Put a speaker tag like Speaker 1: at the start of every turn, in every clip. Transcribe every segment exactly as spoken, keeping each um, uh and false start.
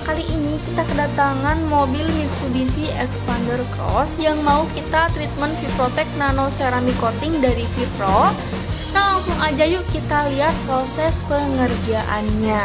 Speaker 1: kali ini kita kedatangan mobil Mitsubishi Xpander Cross yang mau kita treatment V-Protect Nano Ceramic Coating dari V-Pro. Nah, langsung aja yuk kita lihat proses pengerjaannya.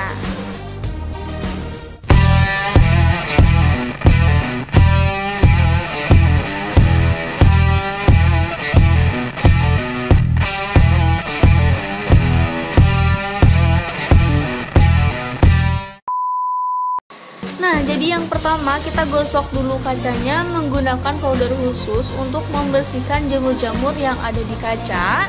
Speaker 1: Nah, jadi yang pertama kita gosok dulu kacanya menggunakan powder khusus untuk membersihkan jamur-jamur yang ada di kaca.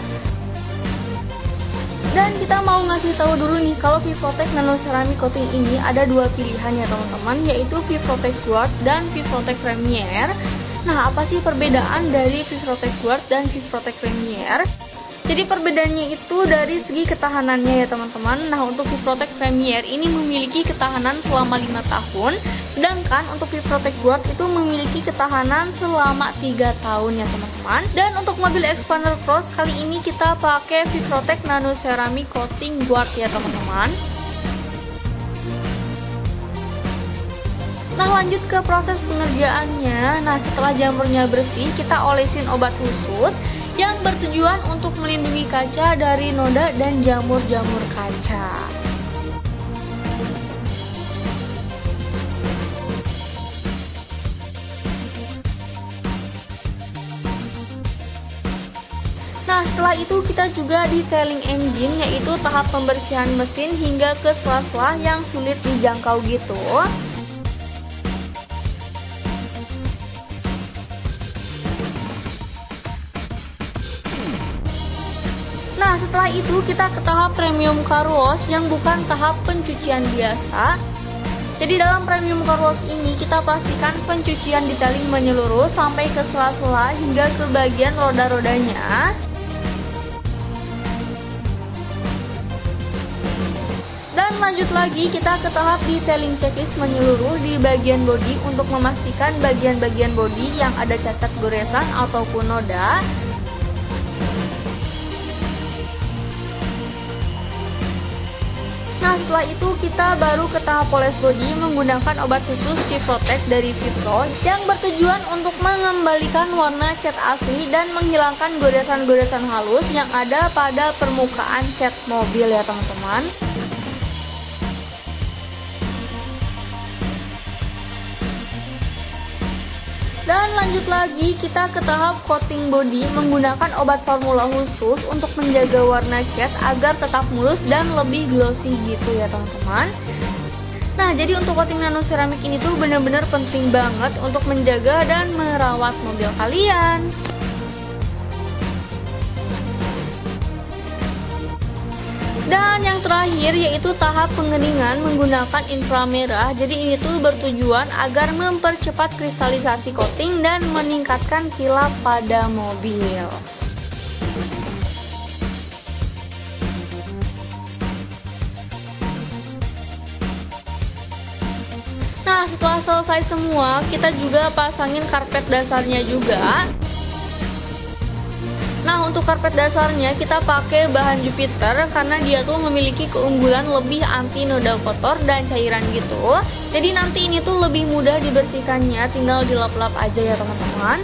Speaker 1: Dan kita mau ngasih tahu dulu nih kalau V-Protect Nano Ceramic Coating ini ada dua pilihan ya teman-teman, yaitu V-Protect Guard dan V-Protect Premier. Nah, apa sih perbedaan dari V-Protect Guard dan V-Protect Premier? Jadi perbedaannya itu dari segi ketahanannya ya teman-teman. Nah, untuk V-Protect Premier ini memiliki ketahanan selama lima tahun, sedangkan untuk V-Protect Guard itu memiliki ketahanan selama tiga tahun ya teman-teman. Dan untuk mobil Xpander Cross kali ini kita pakai V-Protect Nano Ceramic Coating Guard ya teman-teman. Nah, lanjut ke proses pengerjaannya. Nah, setelah jamurnya bersih, kita olesin obat khusus yang bertujuan untuk melindungi kaca dari noda dan jamur-jamur kaca. Nah, setelah itu kita juga detailing engine, yaitu tahap pembersihan mesin hingga ke sela-sela yang sulit dijangkau gitu. Nah, setelah itu kita ke tahap premium car wash yang bukan tahap pencucian biasa. Jadi dalam premium car wash ini kita pastikan pencucian detailing menyeluruh sampai ke sela-sela hingga ke bagian roda-rodanya. Dan lanjut lagi kita ke tahap detailing checklist menyeluruh di bagian bodi untuk memastikan bagian-bagian bodi yang ada cacat goresan ataupun noda. Nah, setelah itu kita baru ke tahap poles body menggunakan obat khusus V-Protect dari V-Pro yang bertujuan untuk mengembalikan warna cat asli dan menghilangkan goresan-goresan halus yang ada pada permukaan cat mobil ya teman-teman. Dan lanjut lagi kita ke tahap coating body menggunakan obat formula khusus untuk menjaga warna cat agar tetap mulus dan lebih glossy gitu ya teman-teman. Nah, jadi untuk coating nano ceramic ini tuh benar-benar penting banget untuk menjaga dan merawat mobil kalian. Dan yang terakhir yaitu tahap pengeningan menggunakan inframerah. Jadi ini tuh bertujuan agar mempercepat kristalisasi coating dan meningkatkan kilap pada mobil. Nah, setelah selesai semua, kita juga pasangin karpet dasarnya juga. Nah, untuk karpet dasarnya kita pakai bahan Jupiter karena dia tuh memiliki keunggulan lebih anti noda kotor dan cairan gitu. Jadi nanti ini tuh lebih mudah dibersihkannya, tinggal dilap-lap aja ya teman-teman.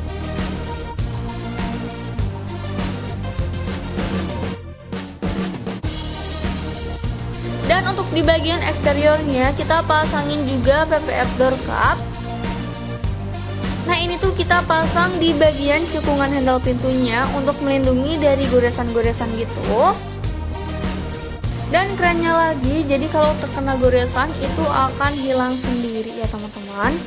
Speaker 1: Dan untuk di bagian eksteriornya kita pasangin juga P P F door cup. Nah, ini tuh kita pasang di bagian cekungan handle pintunya untuk melindungi dari goresan-goresan gitu. Dan kerennya lagi, jadi kalau terkena goresan itu akan hilang sendiri ya teman-teman.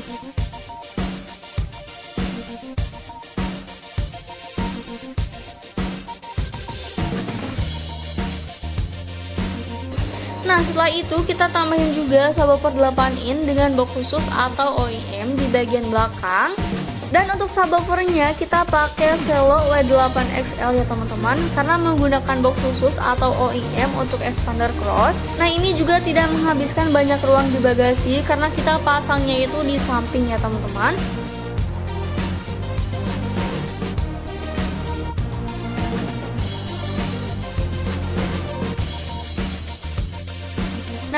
Speaker 1: Nah, setelah itu kita tambahin juga subwoofer delapan in dengan box khusus atau O E M di bagian belakang. Dan untuk subwoofernya kita pakai Selo W delapan X L ya teman-teman, karena menggunakan box khusus atau O E M untuk Xpander Cross. Nah, ini juga tidak menghabiskan banyak ruang di bagasi karena kita pasangnya itu di samping ya teman-teman.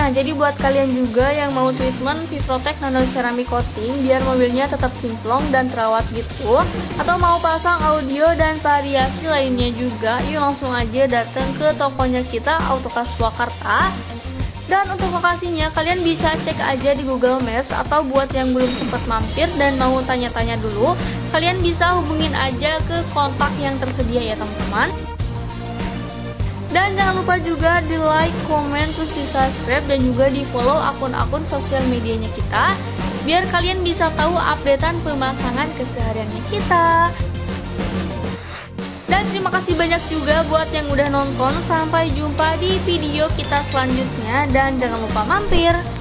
Speaker 1: Nah, jadi buat kalian juga yang mau treatment Vivotek Nano Ceramic Coating biar mobilnya tetap kinclong dan terawat gitu, atau mau pasang audio dan variasi lainnya juga, yuk langsung aja datang ke tokonya kita, Autocast Purwakarta. Dan untuk lokasinya kalian bisa cek aja di Google Maps, atau buat yang belum sempat mampir dan mau tanya-tanya dulu, kalian bisa hubungin aja ke kontak yang tersedia ya teman-teman. Dan jangan lupa juga di like, komen, terus di subscribe dan juga di follow akun-akun sosial medianya kita, biar kalian bisa tahu updatean pemasangan kesehariannya kita. Dan terima kasih banyak juga buat yang udah nonton. Sampai jumpa di video kita selanjutnya dan jangan lupa mampir.